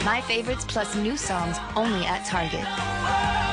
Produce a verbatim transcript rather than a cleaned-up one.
My favorites plus new songs only at Target.